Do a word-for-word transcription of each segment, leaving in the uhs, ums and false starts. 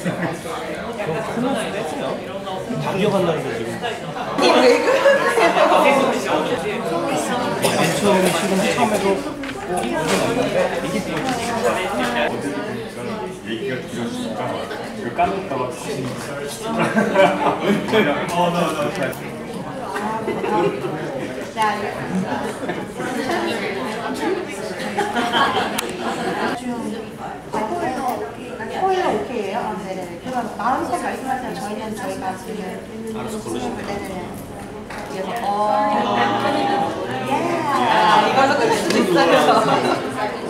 큰일 뺐어요. 다 기억한다는데 지금. 왜 그러세요? 맨 처음에 지금 처음에도 이게 얘기가 길어지니까 이거 까먹다가 다시 코일러 오케이예요? 아, 네네. 그럼 마음껏 말씀하세요. 저희는 저희가 지금 알아서 고르시면 돼요. 네네네. 그래서 어, 예. 이걸로 끝낼 수도 있어요.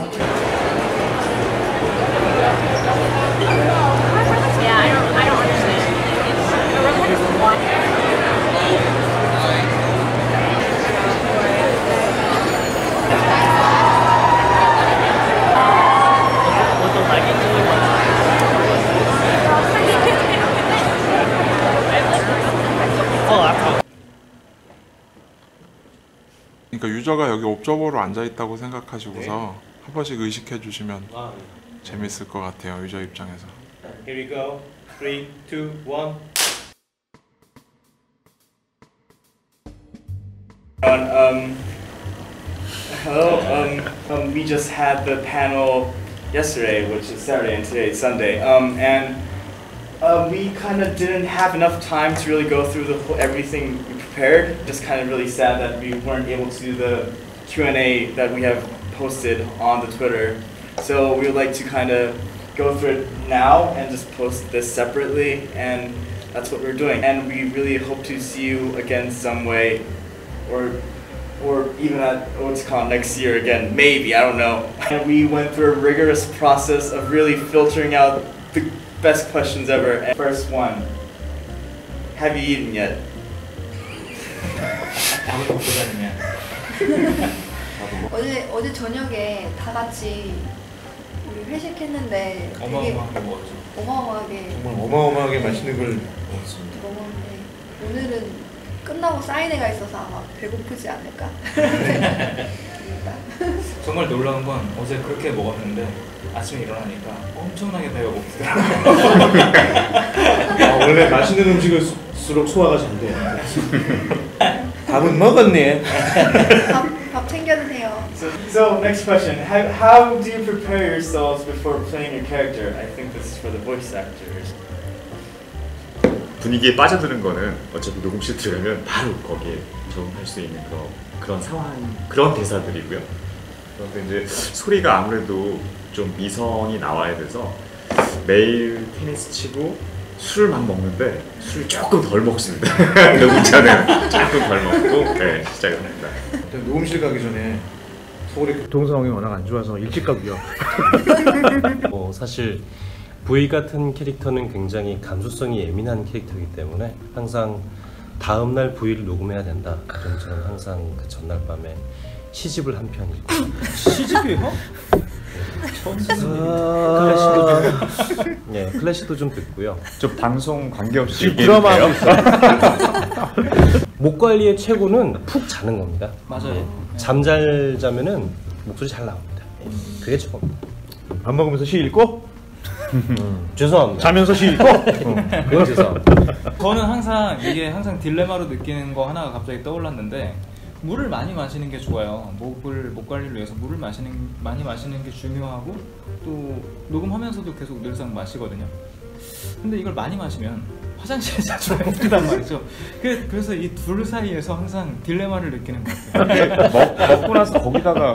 그러니까 유저가 여기 옵저버로 앉아있다고 생각하시고서 한 번씩 의식해 주시면 재밌을 것 같아요, 유저 입장에서. Here we go. three, two, one. Um, hello, um, um, we just had the panel yesterday, which is Saturday, and today is Sunday, um, and uh, we kind of didn't have enough time to really go through the whole, everything we prepared. Just kind of really sad that we weren't able to do the Q and A that we have posted on the Twitter. So we would like to kind of go through it now and just post this separately, and that's what we're doing. And we really hope to see you again some way, or or even at what's called next year again, maybe, I don't know. And we went through a rigorous process of really filtering out the best questions ever. And first one, have you eaten yet? 어제 어제 저녁에 다 같이 우리 회식했는데 되게 어마어마하게 먹었죠. 어마어마하게 정말 어마어마하게 맛있는 걸 먹었습니다. 먹었는데 오늘은 끝나고 사인회가 있어서 아마 배고프지 않을까? 정말 놀라운 건 어제 그렇게 먹었는데 아침에 일어나니까 엄청나게 배가 고프더라고요. 아, 원래 맛있는 음식일수록 소화가 잘 돼요. 밥은 먹었네. 밥, 밥 챙겨 드세요. So, so next question, how, how do you prepare yourselves before playing your character? I think this is for the voice actors. 분위기에 빠져드는 거는 어차피 녹음실 들어가면 바로 거기에 적응할 수 있는 그런, 그런 상황, 그런 대사들이고요. 그런데 이제 소리가 아무래도 좀 미성이 나와야 돼서 매일 테니스 치고 술을 막 먹는데 술을 조금 덜 먹습니다. 녹음차는 조금 덜 먹고 네, 시작을 합니다. 녹음실 가기 전에 서울의 교통 상황이 워낙 안 좋아서 일찍 가고요. 뭐 사실 V 같은 캐릭터는 굉장히 감수성이 예민한 캐릭터이기 때문에 항상 다음날 V를 녹음해야 된다. 그럼 저는 항상 그 전날 밤에 시집을 한 편 읽고. 시집이요? 처음 클래식도 좀, 예, 클래식도 좀 듣고요. 저 방송 관계없이 얘기해도 돼요? 목 관리의 최고는 푹 자는 겁니다. 맞아요. 예, 잠잘 자면은 목소리 잘 나옵니다. 그게 최고입니다. 밥 먹으면서 시 읽고? 음, 죄송합니다. 자면서 시 읽고? 어, 그건 죄송합니다. 저는 항상 이게 항상 딜레마로 느끼는 거 하나가 갑자기 떠올랐는데 물을 많이 마시는 게 좋아요. 목을 목 관리를 위해서 물을 마시는 많이 마시는 게 중요하고 또 녹음하면서도 계속 늘상 마시거든요. 근데 이걸 많이 마시면 화장실에 자주 못 간단 말이죠. 그, 그래서 이 둘 사이에서 항상 딜레마를 느끼는 것 같아요. 먹, 먹고 나서 거기다가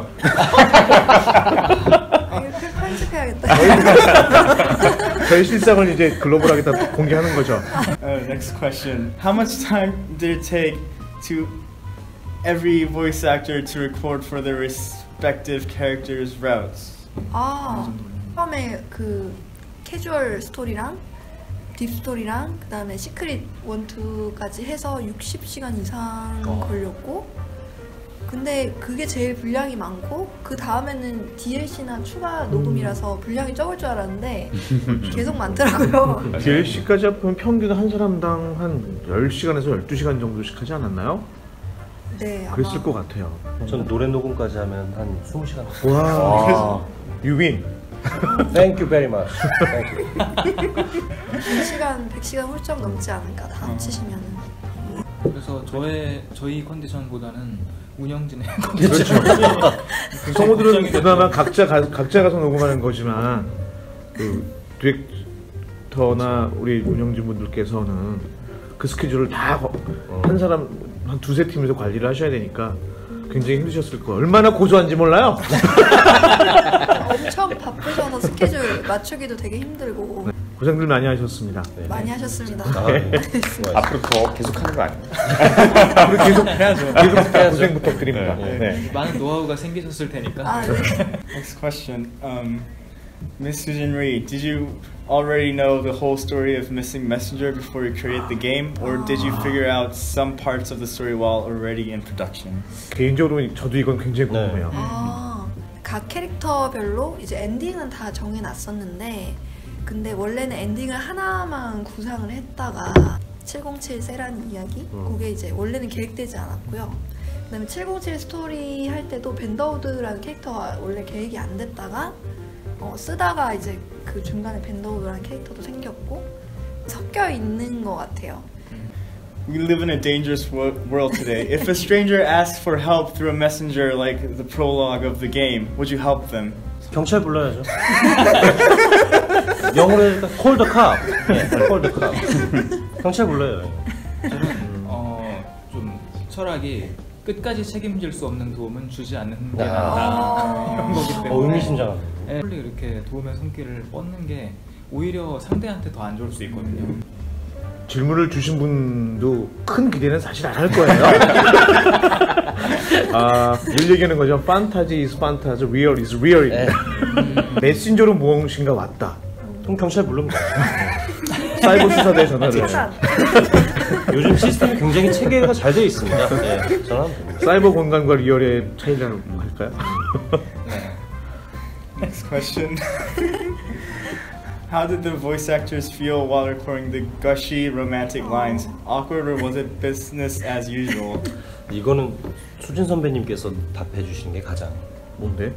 편집해야겠다. 저희 실상을 이제 글로벌하게 다 공개하는 거죠. Uh, next question, how much time did it take to every voice actor to record for their respective characters' routes? 아, 처음에 그 캐주얼 스토리랑 딥 스토리랑 그 다음에 시크릿 원, 투까지 해서 육십 시간 이상 걸렸고, 근데 그게 제일 분량이 많고 그 다음에는 디엘씨나 추가 녹음이라서 분량이 적을 줄 알았는데 계속 많더라고요. 디엘씨까지 합하면 평균 한 사람당 한 열 시간에서 열두 시간 정도씩 하지 않았나요? 네, 그랬을 아마. 것 같아요. 전 노래 녹음까지 하면 한 스무 시간. 와, 유빈. Thank you very much. Thank you. 백 시간 백 시간 훌쩍 넘지 않을까 다 합치시면은. 그래서 저의 저희 컨디션보다는 운영진의 컨디션. 그렇죠. 성우들은 그나마 각자 가, 각자 가서 녹음하는 거지만 그 디렉터나 우리 운영진 분들께서는 그 스케줄을 다 한 사람 한 두세 팀에서 관리를 하셔야 되니까 굉장히 힘드셨을 거예요. 얼마나 고소한지 몰라요. 엄청 바쁘셔서 스케줄 맞추기도 되게 힘들고 네, 고생들 많이 하셨습니다. 네. 많이 하셨습니다. 아, 네. 앞으로 더 계속하는 거 아니에요? 우리 계속 해야죠. 계속 고생 부탁드립니다. 네. 네. 많은 노하우가 생기셨을 테니까. 아, 네. Next question. Um, Miss Susan Rhee, did you already know the whole story of Missing Messenger before you created the game, or did you figure out some parts of the story while already in production? 개인적으로 저도 이건 굉장히 네. 궁금해요. 아, 각 캐릭터별로 이제 엔딩은 다 정해놨었는데 근데 원래는 엔딩을 하나만 구상을 했다가 칠공칠 세라는 이야기? 음. 그게 이제 원래는 계획되지 않았고요. 그 다음에 칠공칠 스토리 할 때도 밴더우드라는 캐릭터가 원래 계획이 안 됐다가 어, 쓰다가 이제 그 중간에 밴더우드라는 캐릭터도 생겼고 섞여 있는 것 같아요. We live in a dangerous wo- world today. If a stranger asks for help through a messenger like the prologue of the game, would you help them? 경찰 불러야죠. 영어로 해서 call the cop. 네, call the cop. 경찰 불러요. 저는 어, 좀 철학이 끝까지 책임질 수 없는 도움은 주지 않는 게 아. 낫다 이런 거기 어, 때문에 의미심장하네. 예, 빨리 이렇게 도움의 손길을 뻗는 게 오히려 상대한테 더 안 좋을 수 있거든요. 질문을 주신 분도 큰 기대는 사실 안 할 거예요. 아, 일 얘기하는 거죠. 판타지 is 판타지, real is real. 네. 메신저로 무엇인가 왔다. 그럼 경찰 부르면 돼. 사이버 수사대에 전화를 해요. 칭찬. 요즘 시스템이 굉장히 체계가 잘 되어 있습니다. 네, 전화하면 됩니다. 사이버 공간과 리얼의 차이라고 할까요? 네. Next question. How did the voice actors feel while recording the gushy romantic lines? Awkward, or was it business as usual? 이거는 수진 선배님께서 답해 주시는 게 가장 뭔데?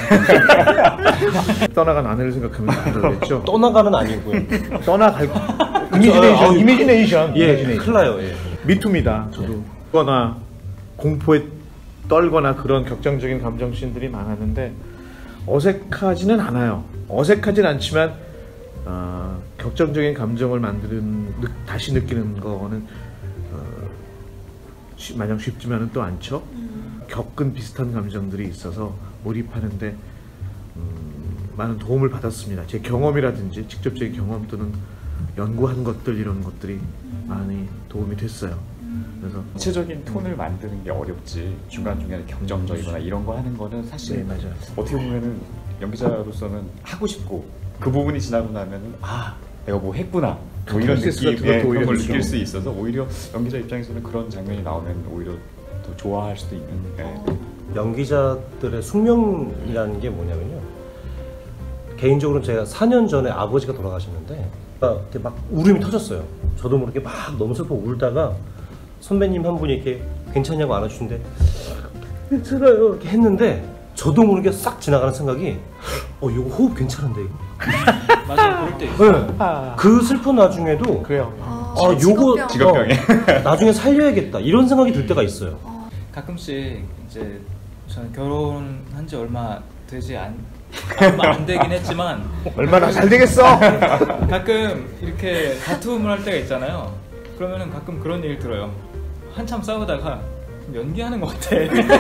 떠나간 아내를 생각하면 안 되겠죠? 떠나가는 아니고요. 떠나갈 이미지네이션, 아, 이미지네이션, 예, 이미지네이션. 큰일 나요. 예. 미투입니다. 저도 거나 공포에 떨거나 그런 격정적인 감정씬들이 많았는데 어색하지는 않아요. 어색하진 않지만 어, 격정적인 감정을 만드는 느, 다시 느끼는 거는 어, 쉬, 마냥 쉽지만은 또 않죠. 음. 겪은 비슷한 감정들이 있어서 몰입하는데 음, 많은 도움을 받았습니다. 제 경험이라든지 직접적인 경험 또는 연구한 것들 이런 것들이 많이 도움이 됐어요. 그래서 구체적인 톤을 만드는 게 어렵지 중간중간에 격정적이거나 이런 거 하는 거는 사실 네, 맞아요. 어떻게 보면은 연기자로서는 하고 싶고 그 부분이 지나고 나면은 아 내가 뭐 했구나 뭐 이런 프로세스 같은 느낌, 예, 것도 오히려 그런 걸 느끼고. 느낄 수 있어서 오히려 연기자 입장에서는 그런 장면이 나오면 오히려 더 좋아할 수도 있는 예. 연기자들의 숙명이라는 게 뭐냐면요. 개인적으로 제가 사 년 전에 아버지가 돌아가셨는데 이렇게 막 울음이 터졌어요. 저도 모르게 막 너무 슬퍼 울다가 선배님 한 분이 이렇게 괜찮냐고 안아주는데 괜찮아요 이렇게 했는데 저도 모르게 싹 지나가는 생각이 어 이거 호흡 괜찮은데 이거 맞아, 그럴 때 있어. 네. 그 슬픈 와중에도 그래요. 아, 아, 요거 직업병. 직업병에. 어, 나중에 살려야겠다 이런 생각이 들 때가 있어요. 가끔씩 이제 저는 결혼한 지 얼마 되지 않 얼마 안 되긴 했지만 얼마나 잘 되겠어? 가끔 이렇게 다툼을 할 때가 있잖아요. 그러면은 가끔 그런 얘기를 들어요. 한참 싸우다가 연기하는 것 같아.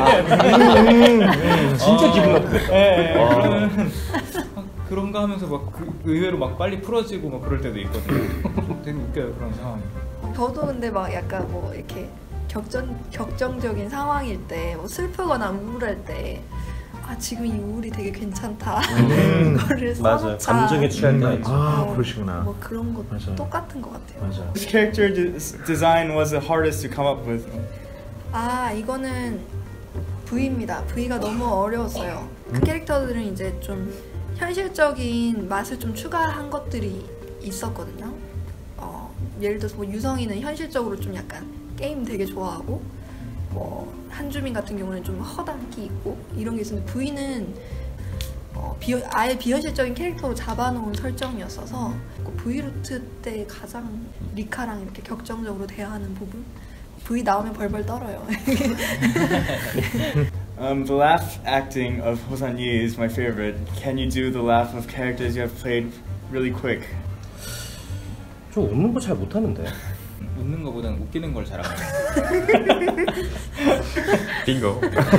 진짜 기분 나쁘겠다. 예, 예. 아. 그러면 아, 그런가 하면서 막 그, 의외로 막 빨리 풀어지고 막 그럴 때도 있거든요. 되게 웃겨요 그런 상황이. 저도 근데 막 약간 뭐 이렇게 격전, 격정적인 상황일 때, 뭐 슬프거나 우울할 때, 아 지금 이 우울이 되게 괜찮다. 음. 이거를 맞아요. 써놓자. 감정에 취할 때가 음, 있죠. 아 뭐, 그러시구나. 뭐 그런 것 맞아요. 똑같은 것 같아요. 맞아. Which character de- design was the hardest to come up with? 아 이거는 V입니다. V가 너무 어려웠어요. 그 캐릭터들은 이제 좀 현실적인 맛을 좀 추가한 것들이 있었거든요. 어, 예를 들어서 뭐 유성이는 현실적으로 좀 약간 게임 되게 좋아하고, 뭐 한주민 같은 경우는 좀 허당기 있고 이런 게 있었는데 V는 어, 비, 아예 비현실적인 캐릭터로 잡아놓은 설정이었어서 V루트 때 가장 리카랑 이렇게 격정적으로 대화하는 부분 V 나오면 벌벌 떨어요. Um, the laugh acting of Hosan Yi is my favorite. Can you do the laugh of characters you have played really quick? 저 웃는 거 잘 못하는데. 웃는 거보다는 웃기는 걸 잘하는 빙고.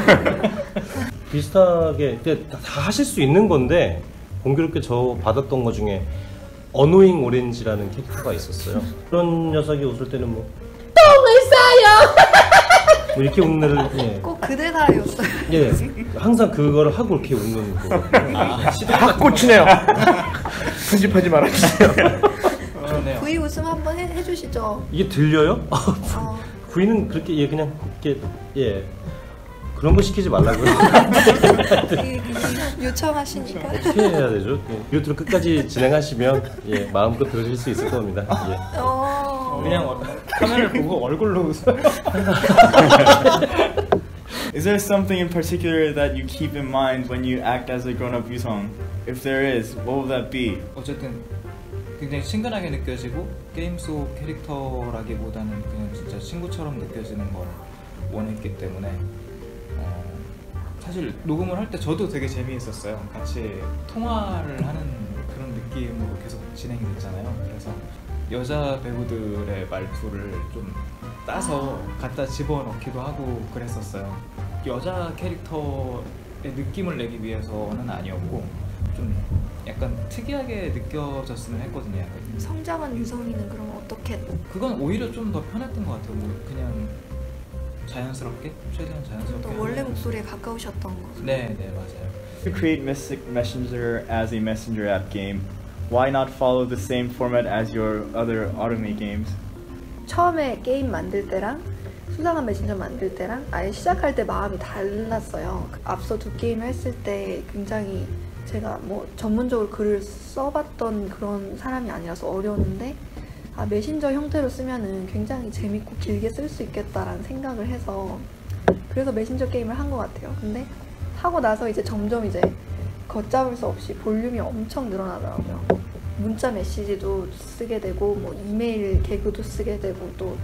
비슷하게 다, 다 하실 수 있는 건데 공교롭게 저 받았던 거 중에 어노잉 오렌지라는 캐릭터가 있었어요. 그런 녀석이 웃을 때는 뭐 똥을 싸요. 뭐 이렇게 웃는 예. 꼭 그 대사였어요. 예, 항상 그걸 하고 이렇게 웃는 거. 아, 다 꽂히네요. 편집하지 말아주세요. 좋네요. V 웃음 한번 해, 해주시죠. 이게 들려요? 어, 구이는 그렇게 예 그냥 이렇게 예 그런 거 시키지 말라고요. 되게 그게 요청하시니까. 어떻게 해야 되죠? 예, 유튜브 끝까지 진행하시면 예 마음껏 들으실 수 있을 겁니다. 예. 어, 그냥 어- 카메라를 보고 얼굴로 웃어요. Is there something in particular that you keep in mind when you act as a grown-up Yusong? If there is, what will that be? 어쨌든 굉장히 친근하게 느껴지고 게임 속 캐릭터라기보다는 그냥 진짜 친구처럼 느껴지는 걸 원했기 때문에 어, 사실 녹음을 할 때 저도 되게 재미있었어요. 같이 통화를 하는 그런 느낌으로 계속 진행이 됐잖아요. 그래서 여자 배우들의 말투를 좀 따서 갖다 집어넣기도 하고 그랬었어요. 여자 캐릭터의 느낌을 내기 위해서는 아니었고 좀 약간 특이하게 느껴졌으면 했거든요. 약간. 성장한 유성이는 그럼 어떻게? 그건 오히려 좀 더 편했던 것 같아요. 뭐 그냥 자연스럽게 최대한 자연스럽게. 또 원래 목소리에 가까우셨던 거. 네, 네 맞아요. To create Mystic Messenger as a messenger app game, why not follow the same format as your other Automate games? 처음에 게임 만들 때랑 수상한 메신저 만들 때랑 아예 시작할 때 마음이 달랐어요. 앞서 두 게임을 했을 때 굉장히 제가 뭐 전문적으로 글을 써봤던 그런 사람이 아니라서 어려웠는데 아, 메신저 형태로 쓰면은 굉장히 재밌고 길게 쓸 수 있겠다라는 생각을 해서 그래서 메신저 게임을 한 것 같아요. 근데 하고 나서 이제 점점 이제 걷잡을 수 없이 볼륨이 엄청 늘어나더라고요. 문자 메시지도 쓰게 되고 뭐 이메일 개그도 쓰게 되고 또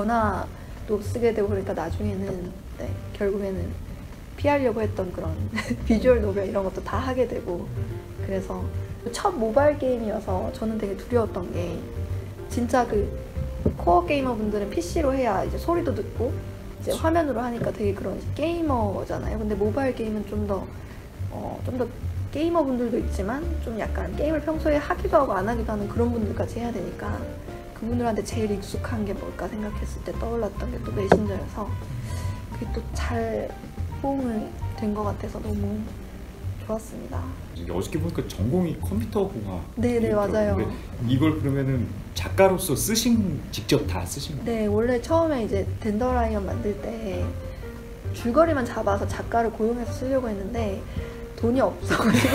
전화도 쓰게 되고 그러니까 나중에는 네, 결국에는 피하려고 했던 그런 비주얼 노벨 이런 것도 다 하게 되고 그래서 첫 모바일 게임이어서 저는 되게 두려웠던 게 진짜 그 코어 게이머 분들은 피씨로 해야 이제 소리도 듣고 이제 화면으로 하니까 되게 그런 게이머잖아요. 근데 모바일 게임은 좀 더 어, 좀 더 게이머 분들도 있지만 좀 약간 게임을 평소에 하기도 하고 안 하기도 하는 그런 분들까지 해야 되니까 그분들한테 제일 익숙한 게 뭘까 생각했을 때 떠올랐던 게 또 메신저여서 그게 또 잘 호응이 된 것 같아서 너무 좋았습니다. 이게 어저께 보니까 전공이 컴퓨터 공학. 네네 맞아요. 이걸 그러면은 작가로서 쓰신 직접 다 쓰신 거예요? 네 원래 처음에 이제 덴더라이언 만들 때 줄거리만 잡아서 작가를 고용해서 쓰려고 했는데 돈이 없어가지고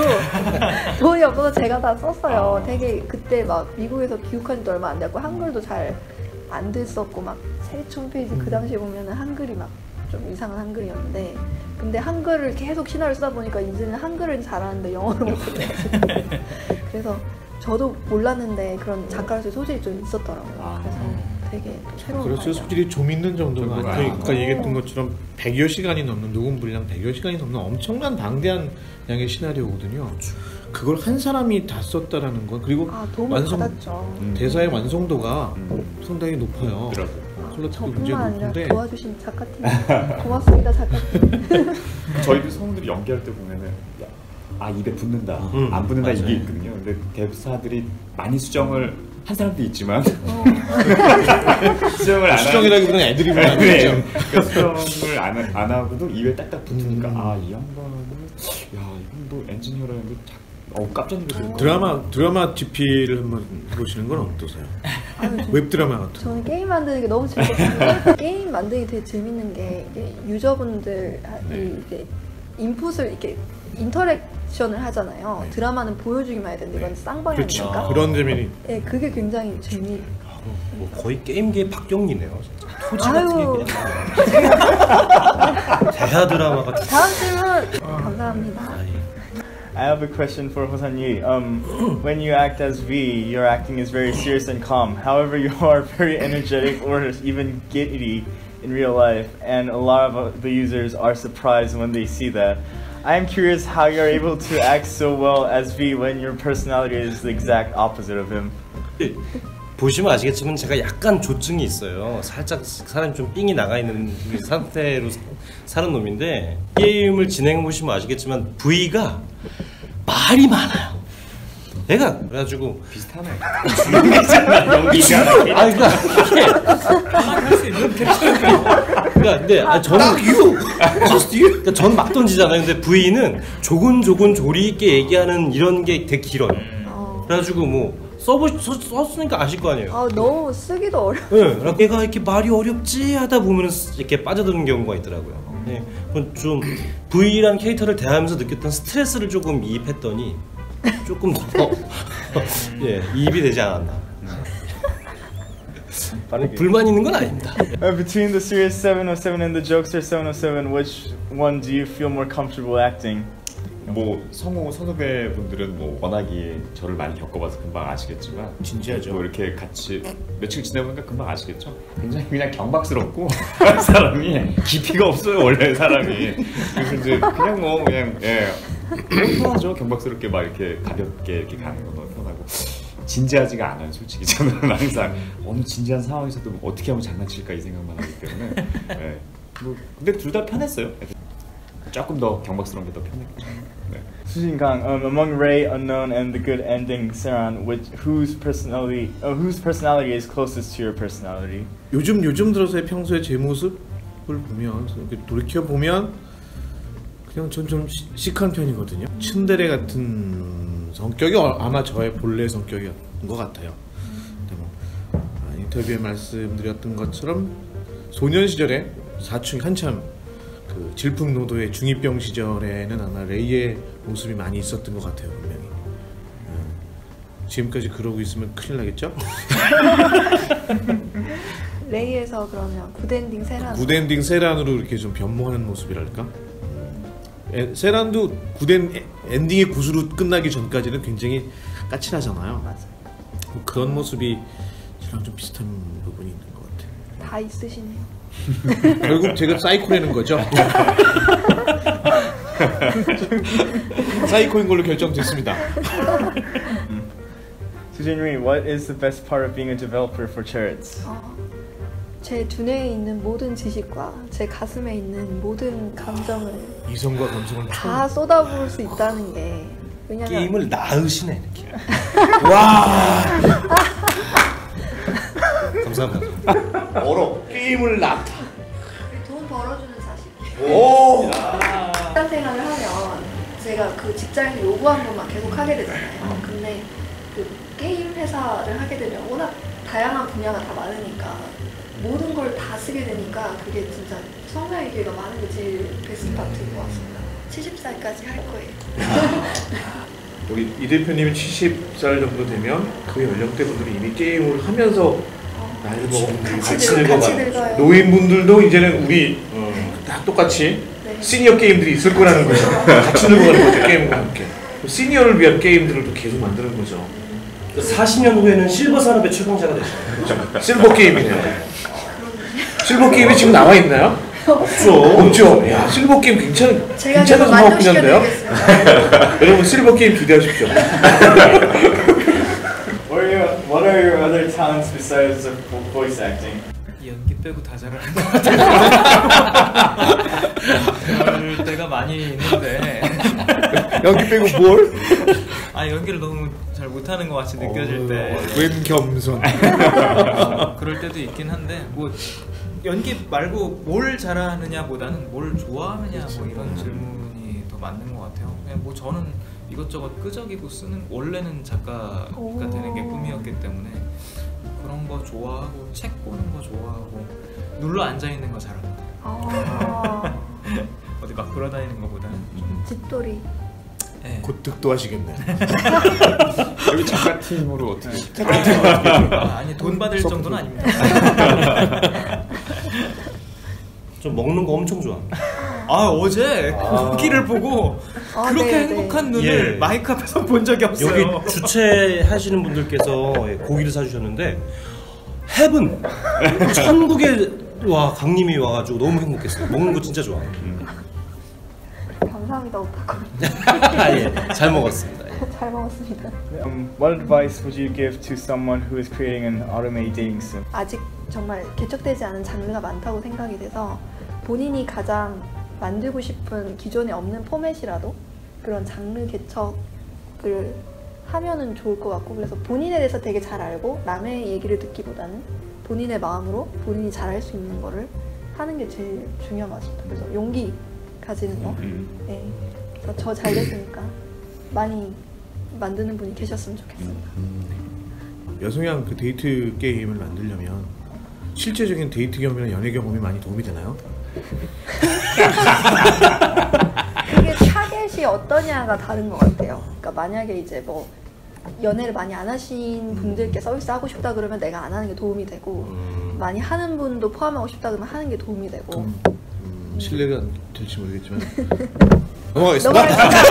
돈이 없어서 제가 다 썼어요. 아. 되게 그때 막 미국에서 귀국한 지도 얼마 안 됐고 한글도 잘 안 됐었고 막 세리치 홈페이지 그 당시에 보면은 한글이 막 좀 이상한 한글이었는데 근데 한글을 계속 신화를 쓰다 보니까 이제는 한글은 잘하는데 영어를 못해가지고 그래서 저도 몰랐는데 그런 작가로서의 소질이 좀 있었더라고요. 아. 그래서 되게 또 새로운 그렇죠. 발견. 소질이 좀 있는 정도가 정도가 아니에요. 아니고. 아까 얘기했던 것처럼 백여 시간이 넘는 녹음 분량 백여 시간이 넘는 엄청난 방대한 양의 시나리오거든요. 그걸 한 사람이 다 썼다라는 건 그리고 아 도움을 완성 받았죠. 음. 대사의 완성도가 음. 상당히 높아요. 더라고요. 컬러티도 굉장히 저뿐만 아니라 높은데 도와주신 작가팀 고맙습니다 작가팀. 저희도 성우들이 연기할 때 보면은 야, 아 입에 붙는다, 음, 안 붙는다 맞아요. 이게 있거든요. 근데 대사들이 많이 수정을 한 사람도 있지만 어. 수정을 안 수정이라기보다는 애드립을 하는 네. 거죠. 그러니까 수정을 안, 안 하고도 입에 딱딱 붙으니까 음. 아 이 양반은 야 이건 뭐 엔지니어라는 게 어 깜짝 놀랐어요. 드라마 드라마 지피를 한번 보시는 건 어떠세요? 아유, 저- 웹 드라마 같은. 저는 게임 만드는 게 너무 즐겁습니다. 게임 만들기 되게 재밌는 게 이게 유저분들이 이게 인풋을 이렇게 인터랙션을 하잖아요. 네. 드라마는 보여주기만 해야 되는데 이건 쌍방이 그렇죠. 아닙니까? 그런 재미는 네, 그게 굉장히 재미. 뭐 거의 게임계의 박경리네요. 진짜. 토지 아유. 같은 게 그냥 대하 드라마 같은. 다음 질문 감사합니다. 아니. I have a question for Hosan Yi. Um, when you act as V, your acting is very serious and calm. However, you are very energetic or even giddy in real life, and a lot of the users are surprised when they see that. I am curious how you're able to act so well as V when your personality is the exact opposite of him. 보시면 아시겠지만 제가 약간 조증이 있어요. 살짝 사람이 좀 삥이 나가 있는 상태로 사, 사는 놈인데 게임을 진행해 보시면 아시겠지만 V가 말이 많아요. 내가 그래가지고 비슷하네. 연기가 아니 그러니까 할수 있는 그러니까 근데 아니 저는 you, just you. 그러니까 전 막 던지잖아요. 근데 V는 조곤조곤 조리 있게 얘기하는 이런 게 되게 길어요. 그래가지고 뭐 써보 썼으니까 아실 거 아니에요. 아 너무 쓰기도 어려워. 네, 얘가 이렇게 말이 어렵지 하다 보면 이렇게 빠져드는 경우가 있더라고요. 네, 그건 좀 V라는 캐릭터를 대하면서 느꼈던 스트레스를 조금 이입했더니 조금 더 예, 이입이 되지 않았나. 뭐 불만 있는 건 아닙니다. Uh, between the serious seven oh seven and the jokester seven oh seven, which one do you feel more comfortable acting? 뭐 성우 선후배 분들은 뭐 워낙에 저를 많이 겪어봐서 금방 아시겠지만 진지하죠. 뭐 이렇게 같이 며칠 지내보니까 금방 아시겠죠. 굉장히 그냥 경박스럽고 사람이 깊이가 없어요 원래 사람이. 그래서 이제 그냥 뭐 그냥 예 편하죠. 경박스럽게 막 이렇게 가볍게 이렇게 가는 건 너무 편하고 진지하지가 않아요. 솔직히 저는 항상 어느 진지한 상황에서도 어떻게 하면 장난칠까 이 생각만 하기 때문에. 예. 뭐 근데 둘 다 편했어요. 조금 더 경박스러운 게 더 편했죠. 네. Sujin Kang, um, among Ray, Unknown, and the good ending, Seran, which whose personality, uh, whose personality is closest to your personality? 요즘 요즘 들어서의 평소의 제 모습을 보면 이렇게 돌이켜 보면 그냥 전 좀 시크한 편이거든요. 츤데레 같은 성격이 아마 저의 본래 성격이었던 것 같아요. 근데 뭐 아, 인터뷰에 말씀드렸던 것처럼 소년 시절에 사춘 한참 그 질풍노도의 중이병 시절에는 아마 레이의 모습이 많이 있었던 것 같아요, 분명히. 음, 지금까지 그러고 있으면 큰일 나겠죠? 레이에서 그러면 굿엔딩 세란. 굿엔딩 세란으로 이렇게 좀 변모하는 모습이랄까? 에, 세란도 굿엔 엔딩의 굿으로 끝나기 전까지는 굉장히 까칠하잖아요. 맞아. 뭐 그런 모습이 저랑 좀 비슷한 부분이 있는 것 같아요. 다 있으시네요. 결국 제가 사이코라는 거죠. 사이코인 걸로 결정됐습니다. Sujin Ri, what is the best part of being a developer for Chariots? 어, 제 두뇌에 있는 모든 지식과 제 가슴에 있는 모든 감정을 이성과 감성을 다 쏟아부을 수 있다는 게 왜냐면 게임을 낳으시네 이렇게. 와. 감사합니다. 얼어 게임을 낳다. 돈 벌어주는 자식. 오. 직장 생활을 하면 제가 그 직장에서 요구한 것만 계속 하게 되잖아요. 근데 그 게임 회사를 하게 되면 워낙 다양한 분야가 다 많으니까 모든 걸 다 쓰게 되니까 그게 진짜 성장의 기회가 많은 게 제일 베스트 파트인 것 같습니다. 칠십 살까지 할 거예요. 우리 이 대표님이 칠십 살 정도 되면 그 연령대 분들이 이미 게임을 하면서 나이를 먹으면 같이 늙어가요. 노인분들도 이제는 우리 다 똑같이 네. 시니어 게임들이 있을 거라는 거죠. 같이 늙어가는 거죠, 게임과 함께. 시니어를 위한 게임들을 또 계속 만드는 거죠. 사십 년 후에는 실버 산업의 최강자가 되죠. 그렇죠. 실버 게임이네요. 실버 게임이 지금 나와 있나요? 없죠. 없죠. 야, 실버 게임 괜찮, 제가 괜찮은 계속 상황 분야인데요? 만족시켜드리겠습니다. 여러분 실버 게임 기대하십시오. What are your, what are your other talents besides of voice acting? 연기 빼고 다 잘하는 것 같아요. 그럴 때가 많이 있는데 연기 빼고 뭘? 아 연기를 너무 잘 못하는 것 같이 느껴질 때 웬 겸손. 어, 그럴 때도 있긴 한데 뭐 연기 말고 뭘 잘하느냐보다는 뭘 좋아하느냐 뭐 이런 질문이 더 맞는 것 같아요. 그냥 뭐 저는 이것저것 끄적이고 쓰는 원래는 작가가 되는 게 꿈이었기 때문에 그런 거 좋아하고 책 보는 거 좋아하고 눌러 앉아 있는 거 잘합니다. 아, 어디 막 돌아다니는 거보다는 좀 집돌이. 네. 곧 득도하시겠네. 여기 작가팀으로 어떻게? 아, 아니 돈 받을 정도는 아닙니다. 좀 먹는 거 엄청 좋아합니다. 아 어제 아. 고기를 보고 아, 그렇게 네, 네. 행복한 눈을 예. 마이크 앞에서 본 적이 없어요. 여기 주최하시는 분들께서 고기를 사주셨는데 헤븐 천국에 와 강님이 와가지고 너무 행복했어요. 먹는 거 진짜 좋아. 감사합니다 오타쿠. 예, 잘 먹었습니다. 예. 잘 먹었습니다. Um, what advice would you give to someone who is creating an automated dating sim? 아직 정말 개척되지 않은 장르가 많다고 생각이 돼서 본인이 가장 만들고 싶은 기존에 없는 포맷이라도 그런 장르 개척을 하면은 좋을 것 같고, 그래서 본인에 대해서 되게 잘 알고 남의 얘기를 듣기보다는 본인의 마음으로 본인이 잘할 수 있는 거를 하는 게 제일 중요한 것 같습니다. 그래서 용기 가지는 거. 네. 그래서 저 잘 됐으니까 많이 만드는 분이 계셨으면 좋겠습니다. 여성향 그 데이트 게임을 만들려면 실제적인 데이트 경험이나 연애 경험이 많이 도움이 되나요? 그게 타겟이 어떠냐가 다른 것 같아요. 그러니까 만약에 이제 뭐 연애를 많이 안 하신 분들께 서비스 하고 싶다 그러면 내가 안 하는 게 도움이 되고, 음. 많이 하는 분도 포함하고 싶다 그러면 하는 게 도움이 되고. 음, 음, 신뢰가 될지 모르겠지만 넘어가겠습니다.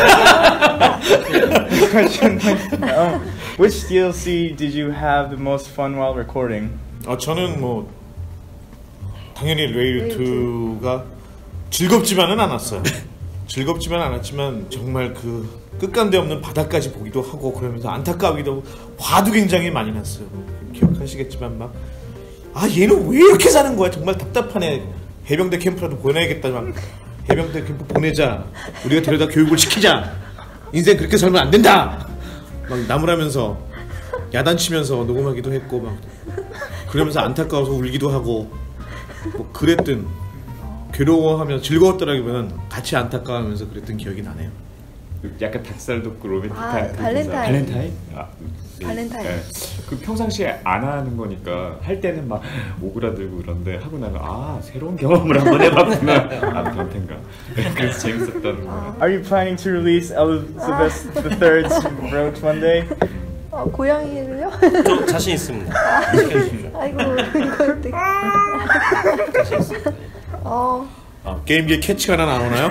Question. um, which D L C did you have the most fun while recording? 아, 저는 뭐 당연히 레일 이가 즐겁지만은 않았어요. 즐겁지만 않았지만 정말 그 끝간데 없는 바다까지 보기도 하고 그러면서 안타까우기도 하고 화도 굉장히 많이 났어요. 기억하시겠지만 막 아 얘는 왜 이렇게 사는 거야, 정말 답답하네, 해병대 캠프라도 보내야겠다, 막 해병대 캠프 보내자, 우리가 데려다 교육을 시키자, 인생 그렇게 살면 안 된다 막 나무라면서 야단치면서 녹음하기도 했고 막 그러면서 안타까워서 울기도 하고 뭐 그랬던, 괴로워하면서 즐거웠더라기보다는 같이 안타까워하면서 그랬던 기억이 나네요. 약간 닭살 돋고 로맨틱한 아, 그 발렌타인. 대사. 발렌타인? 아, 네. 발렌타인. 네. 그 평상시에 안 하는 거니까 할 때는 막 오그라들고 그런데 하고 나면 아 새로운 경험을 한번 해봤구나. 아 변태인가. 그래서 재밌었던 거예요. Are you planning to release Elizabeth the Third's Roach one day? 어, 고양이를요? 좀 자신 있습니다. 아이고 이거 되게. 자신 있습니다. 어, 아, 게임기에 캐치가 하나 나오나요?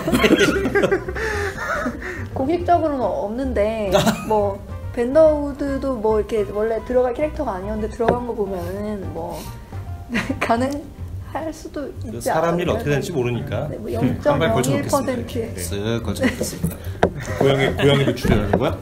공식적으로는 없는데 뭐 밴더우드도 뭐 이렇게 원래 들어갈 캐릭터가 아니었는데 들어간 거 보면은 뭐 가능할 수도 있지 않을까요? 사람 일 어떻게 될지 모르니까 네, 뭐 한 발 영 점 영일 걸쳐놓겠습니다. 퍼센트에 쓱 걸쳐놓겠습니다. 고양이 고양이도 출연하는 거야?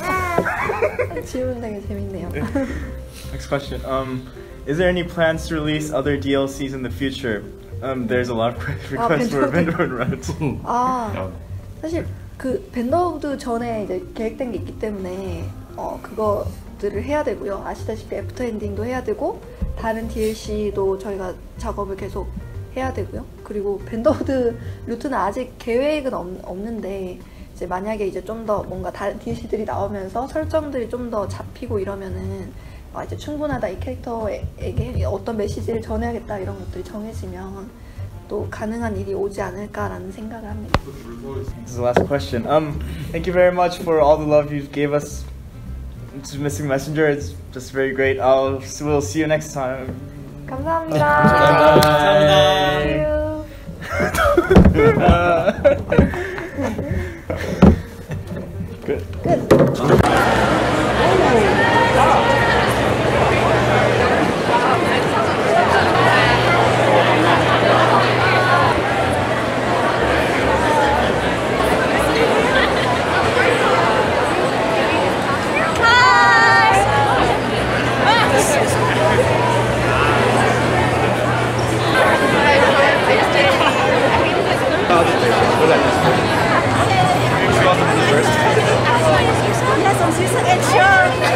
질문 되게 재밌네요. Next question. Um, is there any plans to release other D L Cs in the future? Um, there's a lot of requests for Vendor Roach. 아, 사실 그 밴더우드 전에 이제 계획된 게 있기 때문에 어 그거들을 해야 되고요. 아시다시피 애프터 엔딩도 해야 되고 다른 디엘씨도 저희가 작업을 계속 해야 되고요. 그리고 밴더우드 루트는 아직 계획은 없, 없는데 이제 만약에 이제 좀 더 뭔가 다른 디엘씨들이 나오면서 설정들이 좀 더 잡히고 이러면은 아, 이제 충분하다, 이 캐릭터에게 어떤 메시지를 전해야겠다 이런 것들이 정해지면 또 가능한 일이 오지 않을까라는 생각을 합니다. This is the last question. Um, thank you very much for all the love you gave us to Missing Messenger. It's just very great. I'll we'll see you next time. 감사합니다. 감사합니다. Good. 끝. Yes, on Season Edge.